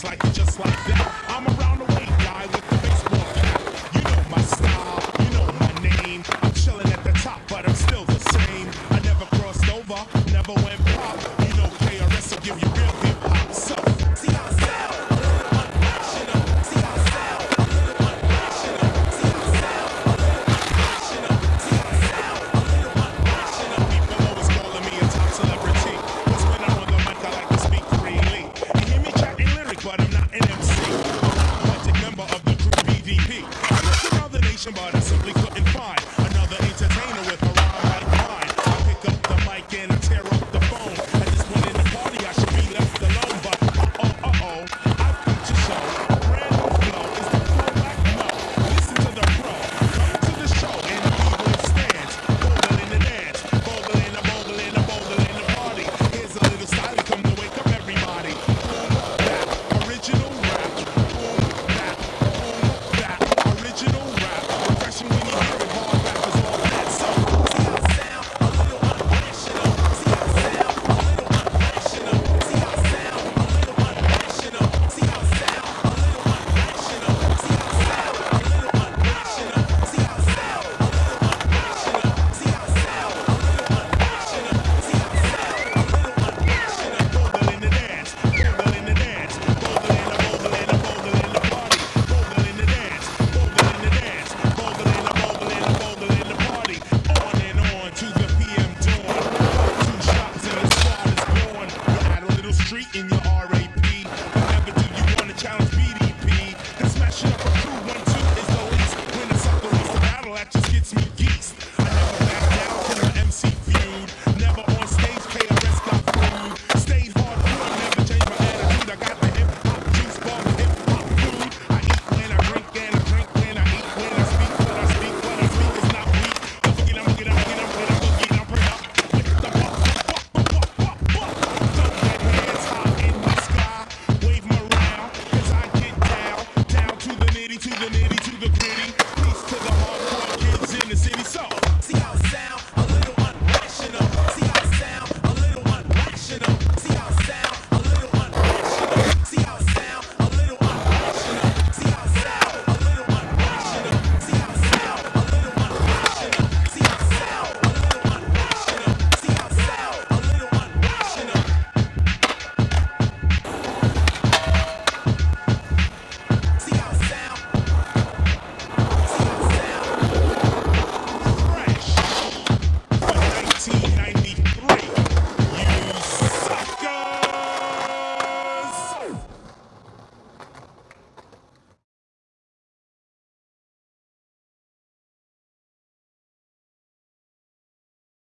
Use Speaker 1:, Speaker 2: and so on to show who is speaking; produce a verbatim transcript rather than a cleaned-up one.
Speaker 1: just like it, just like that. I'm around the way guy with the baseball cap. You know my style, you know my name. I'm chilling at the top, but I'm still the same. I never crossed over, never went pop. You know K R S will give you real hip hop. So see how I sound, a little unconventional. See how I sound, a little unconventional. See how I sound, a little unconventional. See how I sound, a little unconventional. People always calling me a top celebrity. Cause when I'm on the mic, I like to speak freely. You hear me chatting lyric, but I'm not an M C. I'm a romantic member of the crew B D P. I look around the nation, but I simply couldn't find another entertainer with a rhyme like mine. I pick up the mic and I tear up the phone. At this point in the party, I should be left alone, but uh-oh, uh-oh, I've come to show. A brand new flow, is the flow like no? Listen to the pro, come to the show, and the people stands, bogle in the dance, bogle in the bogle in the bogle in the party. Here's a little style, come to wake up everybody. Boom, bap, original rap. Boom, bap, boom, bap, original rap. Refreshing when you hear it, hard rap is all that. So see how I sound, a little unconventional. See how I sound, a little unconventional. See how I sound, a little unconventional. See how I sound, a little unconventional. See how I sound, a little unconventional. See how I sound, a little unconventional. See how I sound, a little unconventional. See how I sound, a little unconventional. Bogle in the dance, bogle in the dance, bogle in the bogle in the bogle in the party, bogle in the dance, bogle in the dance, bogle in the bogle in the bogle in the party. On and on to the P M dawn. Two shots and the squad is born. You add a little street in your R